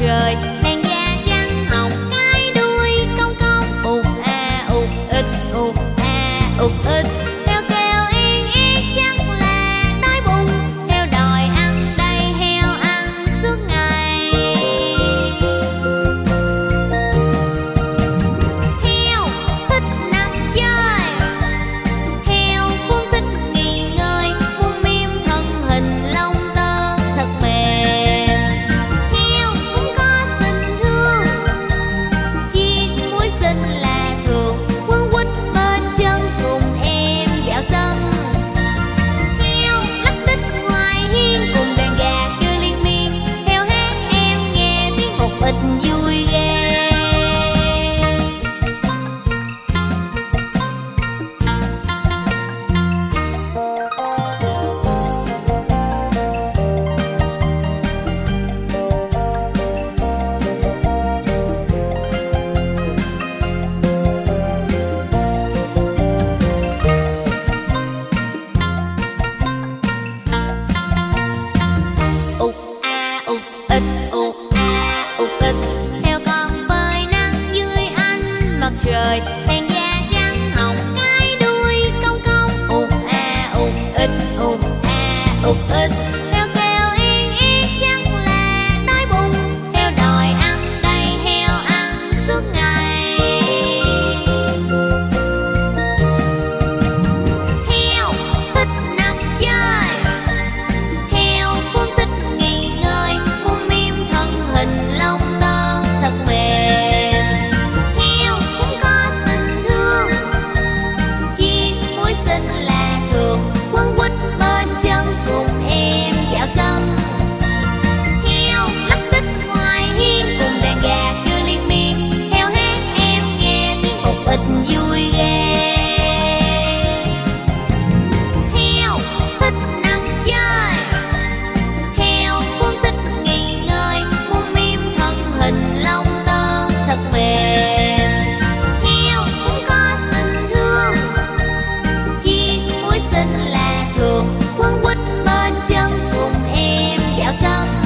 trời, đàn da trắng hồng cái đuôi cong cong, ụt a ụt ích, ụt a ụt ích. Heo kêu yên yết chắc là đói bụng, heo đòi ăn đây, heo ăn suốt ngày. Heo thích nằm chơi, heo cũng thích nghỉ ngơi, muôn miêm thân hình lông tơ thật mềm. Heo cũng có tình thương, chiếc mũi xinh là thường, quấn quýt bên chân cùng em dạo sân. Heo lắc đích ngoài hiên cùng đàn gà kêu liên miên, heo hát em nghe tiếng một ít vui ghê. Ụt a ụt ích, ụt a ụt ích. Heo con phơi nắng dưới ánh mặt trời, đàn da trắng hồng cái đuôi cong cong, ụt a ụt ích, ụt a ụt ích. Heo kêu yên yết chắc là đói bụng, heo đòi ăn đây, heo ăn suốt ngày. Heo thích nằm chơi, heo cũng thích nghỉ ngơi, muôn miêm thân hình lông tơ thật mềm. Heo cũng có tình thương, chiếc mũi xinh là thường, quấn quýt bên chân cùng em dạo sân. Heo lắc đích ngoài hiên cùng đàn gà kêu liên miên, heo hát em nghe tiếng một ít vui ghê. Heo thích nằm chơi, heo cũng thích nghỉ ngơi, muôn miêm thân hình lông tơ thật mềm. Heo cũng có tình thương, chiếc mũi xinh là thường, quấn quýt bên chân cùng em dạo sân.